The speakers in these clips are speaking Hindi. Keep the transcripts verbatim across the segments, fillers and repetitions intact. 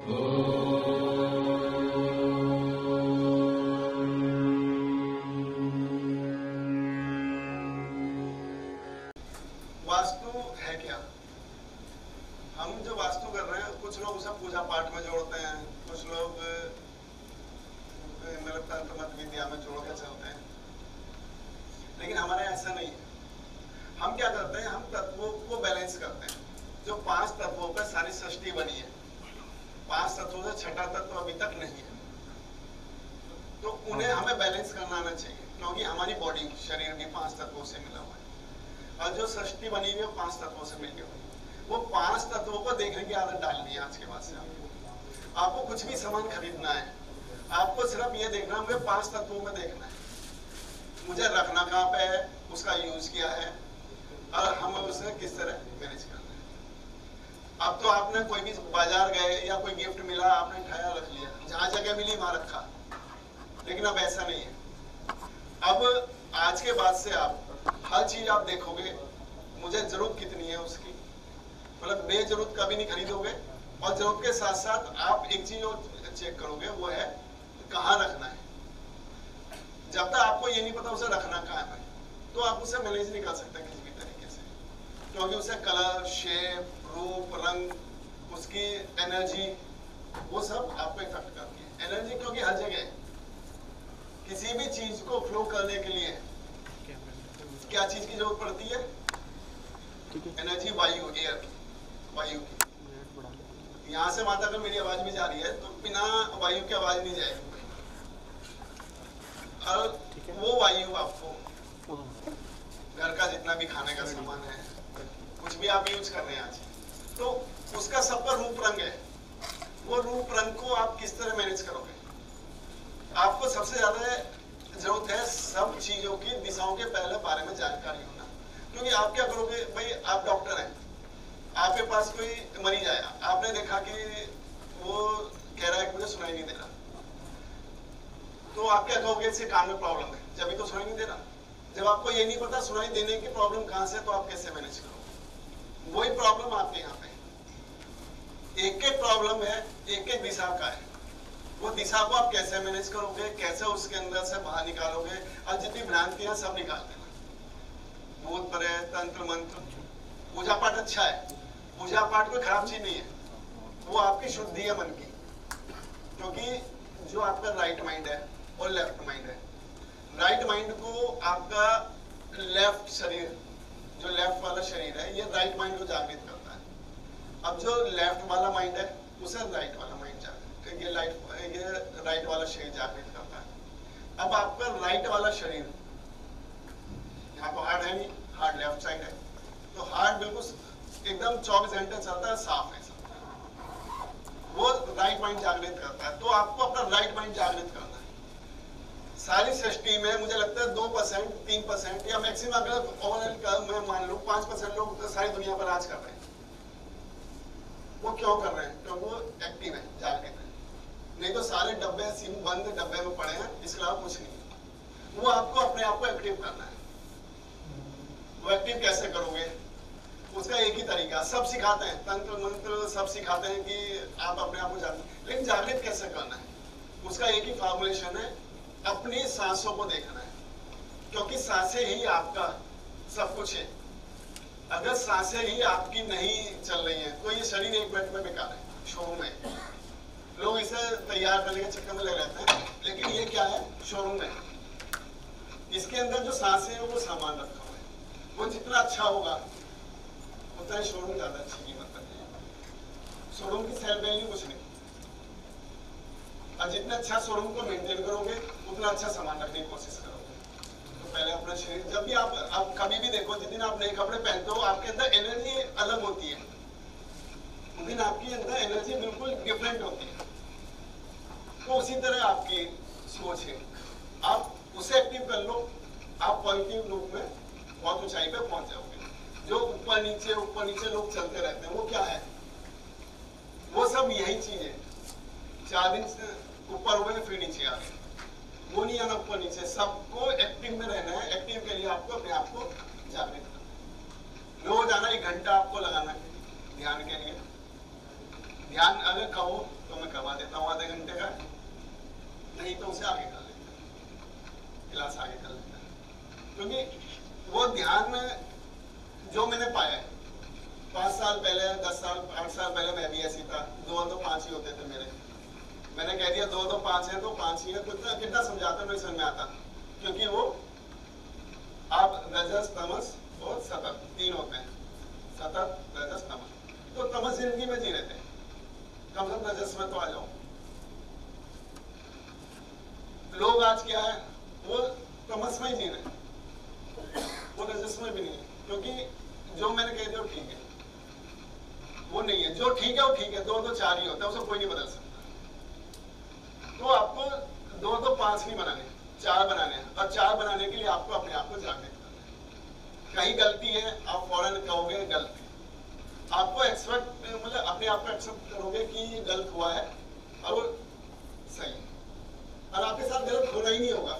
वास्तु है क्या? हम जो वास्तु कर रहे हैं, कुछ लोग उसे पूजा पाठ में जोड़ते हैं, कुछ लोग मतलब तंत्र मत विद्या में जोड़ के चलते हैं, लेकिन हमारे ऐसा नहीं है। हम क्या करते हैं, हम तत्वों को बैलेंस करते हैं। जो पांच तत्वों पर सारी सृष्टि बनी है, पांच तत्वों से छठा तत्व अभी तक नहीं है, तो उन्हें हमें बैलेंस करना आना चाहिए, क्योंकि हमारी बॉडी शरीर भी पांच तत्वों से मिला हुआ है और जो सृष्टि बनी हुई है पांच तत्वों से मिलकर हुई। वो पांच तत्वों को देखने की आदत डालनी है आज के बाद से। आपको आपको कुछ भी सामान खरीदना है, आपको सिर्फ ये देखना है, मुझे पांच तत्वों में देखना है, मुझे रखना कहाँ पे है, उसका यूज क्या है और हम उसे किस तरह मैनेज करना है। अब तो आपने कोई भी बाजार गए या कोई गिफ्ट मिला, आपने उठाया रख लिया, जहां जगह मिली वहां रखा, लेकिन अब ऐसा नहीं है। अब आज के बाद से आप हर चीज आप देखोगे, मुझे जरूरत कितनी है उसकी, मतलब बेजरूरत कभी नहीं खरीदोगे। और जरूरत के साथ साथ आप एक चीज और चेक करोगे, वो है कहाँ रखना है। जब तक आपको ये नहीं पता उसे रखना कहाँ है, तो आप उसे मैनेज नहीं कर सकते किसी भी तरीके से, क्योंकि उसे कलर, शेप, रूप, रंग, उसकी एनर्जी, वो सब आपको इफेक्ट करती है। एनर्जी क्योंकि हर जगह है। किसी भी चीज को फ्लो करने के लिए क्या चीज की जरूरत पड़ती है? एनर्जी, वायु, एयर की, वायु की। यहाँ से माता अगर मेरी आवाज भी जा रही है तो बिना वायु की आवाज नहीं जाएगी, और वो वायु आपको घर का जितना भी खाने का सामान है, कुछ भी आप यूज कर रहे हैं आज, तो उसका सबका रूप रंग है। वो रूप रंग को आप किस तरह मैनेज करोगे? आपको सबसे ज्यादा जरूरत है सब चीजों की दिशाओं के पहले बारे में जानकारी होना। क्योंकि आप क्या करोगे भाई, आप डॉक्टर हैं, आपके पास कोई मरीज आया, आपने देखा कि वो कह रहा है कि मुझे सुनाई नहीं दे रहा, तो आप क्या कहोगे, इसके कान में प्रॉब्लम है, जब भी तो सुनाई नहीं दे रहा। जब आपको ये नहीं पता सुनाई देने की प्रॉब्लम कहां से, तो आप कैसे मैनेज करोगे? वही प्रॉब्लम आपके यहाँ पे एक एक प्रॉब्लम है, एक एक दिशा का है। वो दिशा को आप कैसे मैनेज करोगे, कैसे उसके अंदर से बाहर निकालोगे, और जितनी भ्रांतियां सब निकाल देना। भूत प्रेत, तंत्र मंत्र, पूजा पाठ अच्छा है, पूजा पाठ कोई खराब चीज नहीं है, वो आपकी शुद्धि है मन की। क्योंकि जो आपका राइट माइंड है और लेफ्ट माइंड है, राइट माइंड को आपका लेफ्ट शरीर, जो लेफ्ट वाला शरीर है, ये राइट माइंड को जागृत करता है। अब जो लेफ्ट वाला माइंड है उसे राइट वाला माइंड जागृत, ये लाइट ये राइट वाला शरीर जागृत करता है। अब आपका राइट वाला शरीर, यहाँ पर हार्ट है नहीं, हार्ट लेफ्ट साइड है, तो हार्ट बिल्कुल एकदम चौबीस घंटे चलता है, साफ है, वो राइट माइंड जागृत करता है। तो आपको अपना राइट माइंड जागृत करना है। सारी सृष्टि में मुझे लगता है दो परसेंट तीन परसेंट या मैक्सिमम अगर ओवरऑल मैं मान लूं पांच परसेंट लोग तो सारी दुनिया पर राज कर रहे हैं। वो क्यों कर रहे हैं? क्योंकि वो एक्टिव है, जागृत है। नहीं तो सारे डब्बे सिम बंद डब्बे में पड़े हैं, इसके अलावा कुछ नहीं। वो आपको अपने आप को एक्टिव करना है। वो एक्टिव कैसे करोगे? उसका एक ही तरीका, सब सिखाते हैं, तंत्र मंत्र सब सिखाते हैं कि आप अपने आप को जागृत, लेकिन जागृत कैसे करना है? उसका एक ही फॉर्मुलेशन है, अपनी सांसों को देखना है। क्योंकि सांसें ही आपका सब कुछ है। अगर सांसें ही आपकी नहीं चल रही हैं तो ये शरीर एक मिनट में बेकार है, शोरूम है। लोग इसे तैयार करने के चक्कर में लगे रहते हैं, लेकिन ये क्या है? शोरूम है। इसके अंदर जो सांसें है वो सामान रखा हुआ है, वो जितना अच्छा होगा उतना ही शोरूम ज्यादा अच्छी कीमत रखती है। शोरूम की सेल वैल्यू कुछ नहीं, और जितना अच्छा शोरूम को मेंटेन करोगे उतना अच्छा सामान रखने की कोशिश करोगे। तो पहले अपना शरीर, जब भी आप, आप कभी भी देखो, जिस दिन आप नए कपड़े पहनते हो आपके अंदर एनर्जी अलग होती है, उस दिन आपकी अंदर एनर्जी बिल्कुल डिफरेंट होती है। तो उसी तरह आपकी सोच है, आप उसे एक्टिव कर लो, आप पॉजिटिव रूप में बहुत ऊंचाई पे पहुंच जाओगे। जो ऊपर नीचे ऊपर नीचे लोग चलते रहते हैं, वो क्या है? वो सब यही चीज है। चार दिन से ऊपर हुए फिर नीचे आ गए, वो नहीं आना ऊपर नीचे। सबको एक्टिव में रहना है। एक्टिव के लिए आपको अपने आप को जागृत करना है। रोज आना एक घंटा आपको लगाना है ध्यान के लिए। ध्यान अगर कहो तो मैं करवा देता हूँ आधे घंटे का, नहीं तो उसे आगे कर लेता हूँ, क्लास आगे कर लेता है। क्योंकि वो ध्यान में जो मैंने पाया है, पाँच साल पहले, दस साल आठ साल पहले मैं भी ऐसी था, दो दो पाँच ही होते थे मेरे। मैंने कह दिया दो दो पाँच है तो पाँच ही है, कितना कितना समझाता नहीं समझ में आता, क्योंकि वो आप रजस तमस और सतत तीन होते हैं, सतत रजस तमस। तो तमस जिंदगी में जी रहे थे, कम से कम रजस में तो आ जाओ। लोग आज क्या है, वो तमस में ही जी रहे, वो रजस में भी नहीं है, क्योंकि जो मैंने कह दिया ठीक है वो नहीं है, जो ठीक है वो ठीक है, दो दो चार ही होता है, उसको कोई नहीं बदल सकता। तो आपको दो दो पांच नहीं बनाने, चार बनाने हैं, और चार बनाने के लिए आपको अपने आप को जागृत करना है। कहीं गलती है आप फौरन कहोगे गलती, आपको एक्सपेक्ट मतलब अपने आप को एक्सेप्ट करोगे कि ये गलत हुआ है और वो सही, और आपके साथ गलत होना ही नहीं होगा।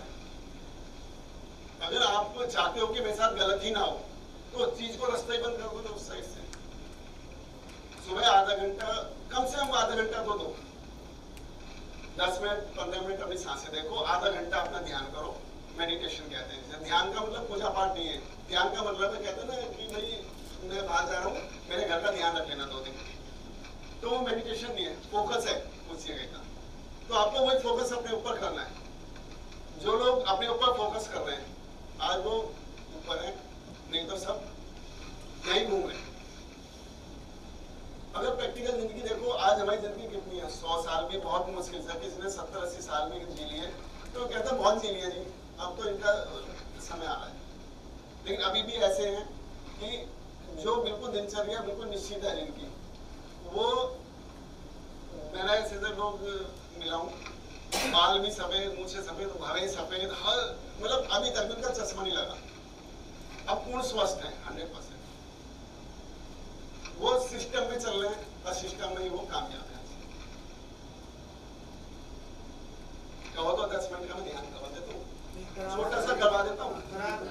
अगर आप चाहते हो कि मेरे साथ गलत ही ना हो, तो उस चीज को रास्ता ही बंद कर दो, तो उस साइड से सुबह आधा घंटा, कम से कम आधा घंटा तो दो, दस मिनट पंद्रह मिनट अपनी सांसें देखो, आधा घंटा अपना ध्यान करो। मेडिटेशन कहते हैं, ध्यान का मतलब पूजा पाठ नहीं है, ध्यान का मतलब है, कहते हैं ना कि भाई मैं बाहर जा रहा हूँ, मेरे घर का ध्यान रख लेना दो दिन, तो वो मेडिटेशन नहीं है, फोकस है उस जगह का। तो आपको वही फोकस अपने ऊपर करना है। जो लोग अपने ऊपर फोकस कर रहे हैं आज वो ऊपर है, नहीं तो सब यही घूम रहे हैं। अगर प्रैक्टिकल जिंदगी देखो, आज हमारी जिंदगी कितनी है, सौ साल भी बहुत मुश्किल से, किसी ने सत्तर अस्सी साल में जी लिए, तो कहता बहुत जी लिया जी, अब तो इनका समय आ रहा है। लेकिन अभी भी ऐसे हैं कि जो बिल्कुल दिनचर्या बिल्कुल निश्चित है जिनकी, वो मैंने ऐसे लोग मिला हूँ, बाल भी सफेद, मूछे सफेद, भवे सफेद, हर मतलब अभी तक उनका चश्मा नहीं लगा, अब पूर्ण स्वस्थ है हंड्रेड परसेंट। वो सिस्टम में चल रहे हैं और सिस्टम में ही वो कामयाब है। कहो तो दस मिनट का मैं ध्यान करवा देता हूँ, छोटा सा करवा देता हूँ,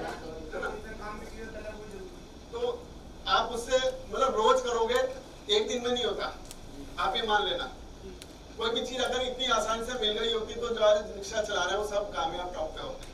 तो आप उससे मतलब रोज करोगे, एक दिन में नहीं होता, आप ये मान लेना। कोई भी चीज अगर इतनी आसानी से मिल गई होती तो जो आज रिक्शा चला रहे हैं वो सब कामयाब टॉप पे होते।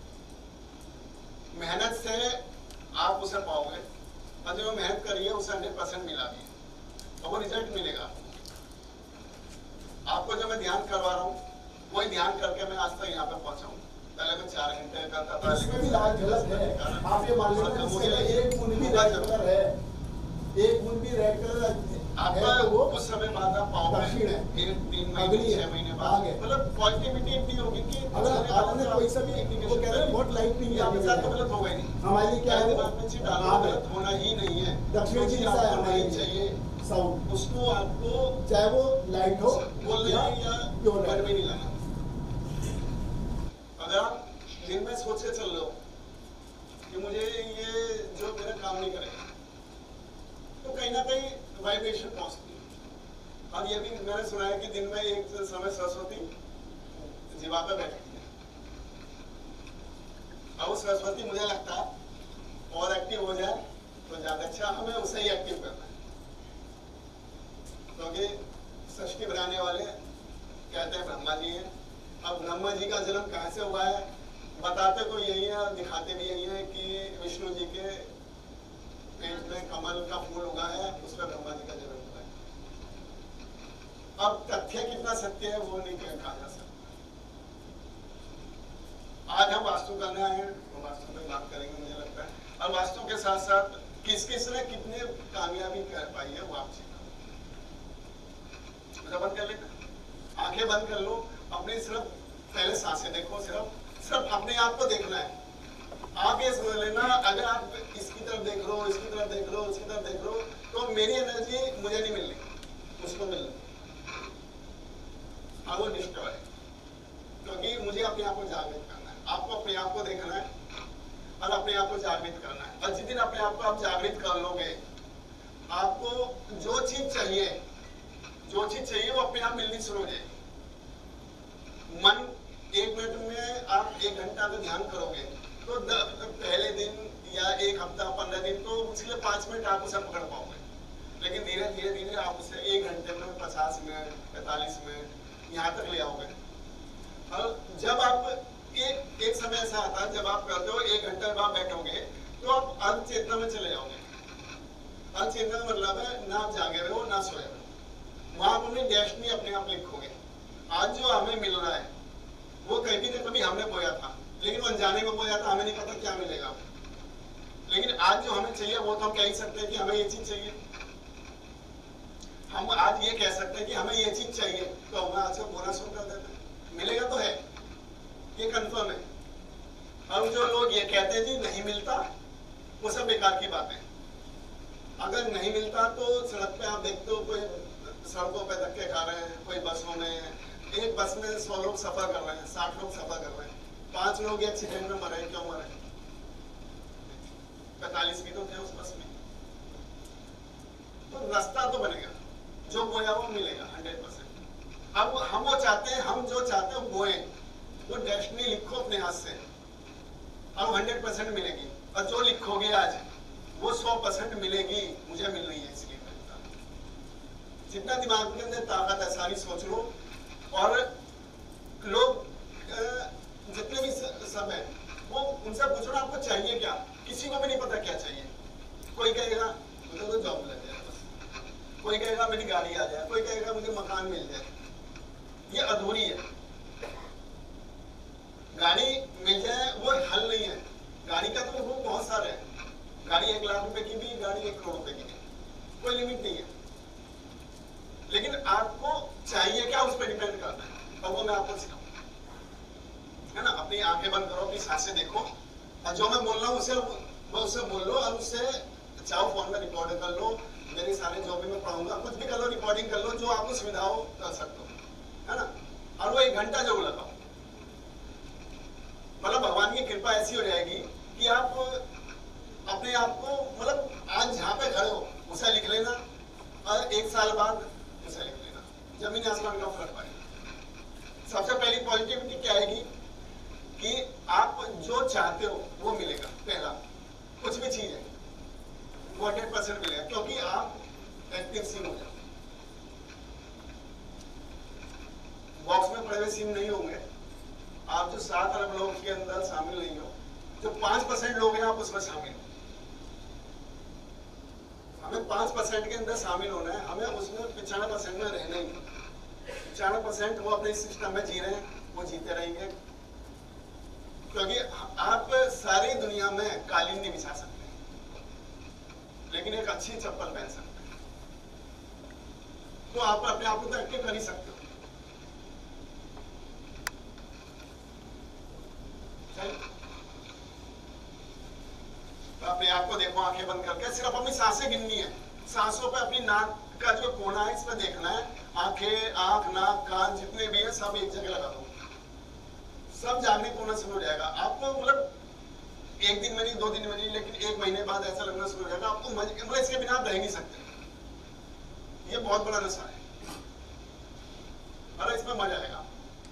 मेहनत से आप उसे पाओगे, और जो मेहनत करी है उसे हंड्रेड परसेंट मिला भी है, और वो रिजल्ट मिलेगा आपको। जो मैं ध्यान करवा रहा हूँ वही ध्यान करके मैं आज तक यहाँ पे पहुंचा हूँ। पहले मैं चार घंटे करता था, इसमें भी लाज गलत है। आप ये मान लीजिए मुझे एक बूंद भी रेड कलर है, एक बूंद भी रेड कलर आपका वो कुछ समय बाद आप पाओगे, दक्षिण है, तीन तीन महीने छह महीने बाद मतलब पॉजिटिविटी इतनी होगी कि अगर आपने कोई सा भी वो कह रहे हैं बहुत लाइट नहीं है, आपके साथ गलत होगा ही नहीं। हमारे लिए क्या है, दिमाग में चिट डालना गलत होना ही नहीं है। दक्षिण की दिशा है हमारी चाहिए साउथ, उसको आपको चाहे वो लाइट हो बोलना या प्योर घर में नहीं लाना। अगर आप दिन में सोच के चल रहे हो कि मुझे ये जो मेरा काम नहीं करेगा, तो कहीं ना कहीं वाइब्रेशन पहुंचती है। और ये भी मैंने सुना है कि दिन में एक समय सरस्वती जीवा पे बैठती है, और उस सरस्वती मुझे लगता है और एक्टिव हो जाए तो ज्यादा अच्छा, हमें उसे ही एक्टिव करना है। क्योंकि तो सृष्टि बनाने वाले कहते हैं ब्रह्मा जी हैं। अब ब्रह्मा जी का जन्म कहाँ से हुआ है, बताते तो यही है और दिखाते भी यही है कि विष्णु जी के पेट में कमल का फूल उगा है, उस पर ब्रह्मा जी का जन्म हुआ है। अब तथ्य कितना सत्य है वो नहीं कहा जा सकता। आज हम वास्तु करने आए हैं, तो वास्तु पे बात करेंगे मुझे लगता है, और वास्तु के साथ साथ किस किस ने कितने कामयाबी कर पाई है वो आप सीखो। बंद कर लेना, आंखें बंद कर लो, अपनी सिर्फ पहले सांसें देखो, सिर्फ सिर्फ अपने आप को देखना है। आप ये समझ लेना, अगर आप इसकी तरफ देख रहे हो, इसकी तरफ देख रहे हो, उसकी तरफ देख रहे हो, तो मेरी एनर्जी मुझे नहीं मिलनी, उसको मिलनी, हाँ वो डिस्टर्ब है। क्योंकि मुझे अपने आप को जागृत करना है, आपको अपने आप को देखना है और अपने आप को जागृत करना है। और जिस दिन अपने आप को आप जागृत कर लोगे, आपको जो चीज चाहिए जो चीज चाहिए वो अपने आप मिलनी शुरू हो जाएगी। मन एक मिनट में आप एक घंटा का ध्यान करोगे तो पहले दिन या एक हफ्ता पंद्रह दिन तो मुश्किल पांच मिनट आप उसे पकड़ पाओगे, लेकिन धीरे धीरे धीरे आप उसे एक घंटे में पचास मिनट पैंतालीस मिनट यहाँ तक ले आओगे। और जब आप एक एक समय ऐसा आता है जब आप करते हो एक घंटे बाद बैठोगे तो आप अर्ध चेतना में चले जाओगे। अर्ध चेतना का मतलब है ना आप जागे हुए हो ना सोए हो, वहां आप अपनी डेस्टिनी अपने आप लिखोगे। आज जो हमें मिल रहा है वो कभी ना कभी हमने बोया था, लेकिन वो अनजाने में बोया था, हमें नहीं पता क्या मिलेगा। लेकिन आज जो हमें चाहिए वो तो हम कह ही सकते हैं कि हमें ये चीज चाहिए। हम आज ये कह सकते हैं कि हमें ये चीज चाहिए, तो हमें आज से बोना शुरू कर देते हैं। मिलेगा तो है, ये कंफर्म है। और जो लोग ये कहते हैं जी नहीं मिलता, वो सब बेकार की बात है। अगर नहीं मिलता तो सड़क पे आप देखते हो कोई सड़कों पे धक्के खा रहे हैं, कोई बसों में, एक बस में सौ लोग सफर कर रहे हैं, साठ लोग सफर कर रहे हैं, पांच लोग एक्सीडेंट में मरे, क्यों मरे? पैंतालीस भी तो थे उस बस में। तो रास्ता तो बनेगा, जो बोया वो मिलेगा हंड्रेड परसेंट। अब हम वो चाहते हैं, हम जो चाहते हैं वो बोए, वो डेस्टिनी लिखो अपने हाथ से, अब हंड्रेड परसेंट मिलेगी। और जो लिखोगे आज वो सौ परसेंट मिलेगी। मुझे मिल रही है इसलिए मिलता। जितना दिमाग के अंदर ताकत है सारी सोच लो। और लोग जितने भी सब है वो उनसे पूछो ना आपको चाहिए क्या। किसी को भी नहीं पता क्या चाहिए। कोई कहेगा मुझे तो जॉब लग जाए बस, कोई कहेगा मेरी गाड़ी आ जाए, कोई कहेगा मुझे मकान मिल जाए। ये अधूरी है। गाड़ी मिल जाए वो हल नहीं है। गाड़ी का तो वो बहुत सारे हैं। गाड़ी एक लाख रुपए की भी, गाड़ी एक करोड़ रुपए की भी, कोई लिमिट नहीं है। लेकिन आपको चाहिए क्या उस पर डिपेंड करता है। और वो मैं आपको सिखाऊंगा, है ना। अपनी आंखें बंद करो, अपनी सांसें देखो, और जो मैं बोल रहा हूँ उसे वो उससे बोल लो। और उससे चाहो फोन में रिकॉर्ड कर लो, मेरे सारे जो भी मैं पढ़ाऊंगा कुछ भी कर लो, रिकॉर्डिंग कर लो, जो आपको सुविधा हो कर सकते हो, है ना। और वो एक घंटा जरूर लगाओ। मतलब भगवान की कृपा ऐसी हो जाएगी कि आप अपने आप को, मतलब आज जहाँ पे खड़े हो उसे लिख लेना, और एक साल बाद उसे लिख लेना, जमीन आसमान का फर्क पड़ेगा। सबसे पहली पॉजिटिविटी क्या आएगी कि आप जो चाहते हो वो मिलेगा। पहला कुछ भी चीज है वो हंड्रेड परसेंट मिलेगा, क्योंकि आप एक्टिव सिम हो जाओ। बॉक्स में पड़े हुए सिम नहीं होंगे। आप जो सात अरब लोग के अंदर शामिल नहीं हो, जो पांच परसेंट लोग हैं आप उसमें शामिल हो। हमें पांच परसेंट के अंदर शामिल होना है। हमें उसमें पचानवे परसेंट में रहना ही है। पचानवे परसेंट वो अपने सिस्टम में जी रहे हैं, वो जीते रहेंगे। क्योंकि आप सारी दुनिया में कालीन नहीं बिछा सकते, लेकिन एक अच्छी चप्पल पहन सकते हैं। तो आप अपने आप को तो एक्टिव कर ही सकते हो। तो अपने आप को देखो आंखें बंद करके, सिर्फ अपनी सांसें गिननी है। सांसों पे अपनी नाक का जो कोना है इस पर देखना है। आंखें, आंख, नाक, कान जितने भी है सब एक जगह लगा दो, सब जागने को होना शुरू हो जाएगा। आपको मतलब एक दिन में नहीं, दो दिन में नहीं, लेकिन एक महीने बाद ऐसा लगना शुरू हो जाएगा आपको मतलब इसके बिना आप रह नहीं सकते। ये बहुत बड़ा नशा है, और इसमें मजा आएगा।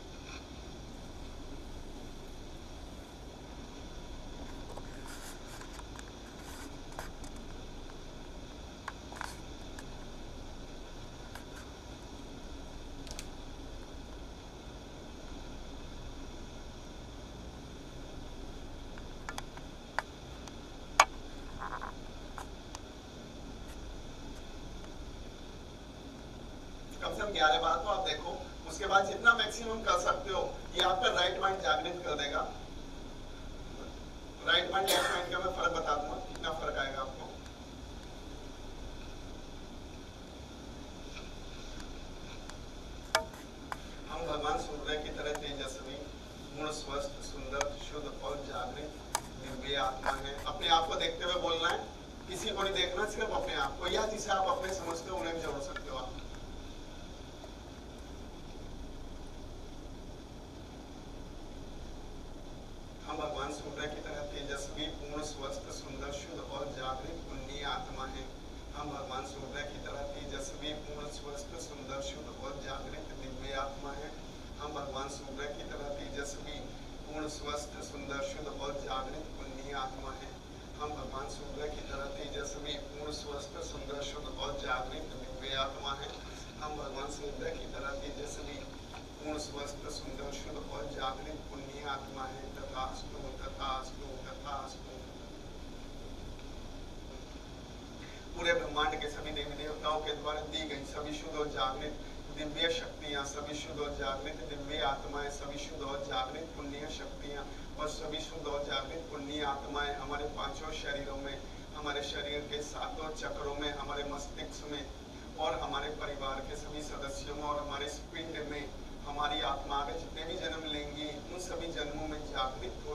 ग्यारह बार तो आप देखो, उसके बाद जितना मैक्सिमम कर सकते हो ये आपका राइट माइंड जागृत कर देगा। राइट माइंड लेफ्ट माइंड का मैं फर्क बता दूंगा, कितना फर्क आएगा आपको। हम भगवान सूर्य की तरह तेजस्वी, गुण, स्वस्थ, सुंदर, शुद्ध और जागृत दिव्य आत्मा है। अपने आप को देखते हुए बोलना है, किसी को नहीं देखना, सिर्फ अपने आप को, या जिसे आप अपने समझते हो उन्हें भी जोड़ सकते हो आप। हम भगवान सूर्य की तरह तेजस्वी, पूर्ण, स्वस्थ, सुंदर, शुद्ध और जागृत पुण्य आत्मा है। हम भगवान सूर्य की तरह तेजस्वी, पूर्ण, स्वस्थ, सुंदर, शुद्ध और जागृत दिव्य आत्मा है। हम भगवान सूर्य की तरह तेजस्वी, पूर्ण, स्वस्थ, सुंदर, शुद्ध और जागृत पुण्य आत्मा है। हम भगवान सूर्य की तरह तेजस्वी, पूर्ण, स्वस्थ, सुंदर, शुद्ध और जागृत दिव्य आत्मा हैं, हम भगवान सूर्य की तरह दिव्य सभी पूर्ण स्वस्थ सुंदर शुद्ध और जागृत पुण्य आत्मा है। तथास्तु तथास्तु तथास्तु। पूरे ब्रह्मांड के सभी देवी देवताओं के द्वारा दी गई सभी शुद्ध और जागृत दिव्य शक्तियां, सभी शुद्ध और जागृत दिव्य आत्माएं, सभी शुद्ध और जागृत पुण्य शक्तियां और सभी शुद्ध और जागृत पुण्य आत्माएं हमारे पांचों शरीरों में, हमारे शरीर के सातों चक्रों में, हमारे मस्तिष्क में और हमारे परिवार के सभी सदस्यों में और हमारे पिंड में हमारी आत्मा जितने भी जन्म लेंगी उन सभी जन्मों में जागृत